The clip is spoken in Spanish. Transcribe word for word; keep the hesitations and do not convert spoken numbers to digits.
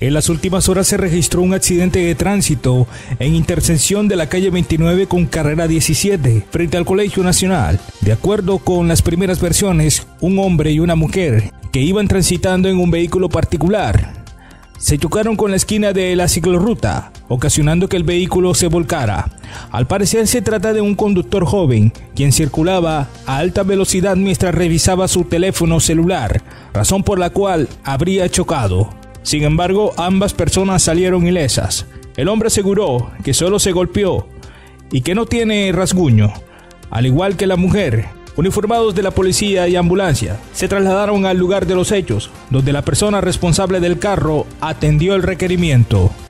En las últimas horas se registró un accidente de tránsito en intersección de la calle veintinueve con carrera diecisiete, frente al Colegio Nacional. De acuerdo con las primeras versiones, un hombre y una mujer que iban transitando en un vehículo particular se chocaron con la esquina de la ciclorruta, ocasionando que el vehículo se volcara. Al parecer se trata de un conductor joven, quien circulaba a alta velocidad mientras revisaba su teléfono celular, razón por la cual habría chocado. Sin embargo, ambas personas salieron ilesas. El hombre aseguró que solo se golpeó y que no tiene rasguño, al igual que la mujer. Uniformados de la policía y ambulancia se trasladaron al lugar de los hechos, donde la persona responsable del carro atendió el requerimiento.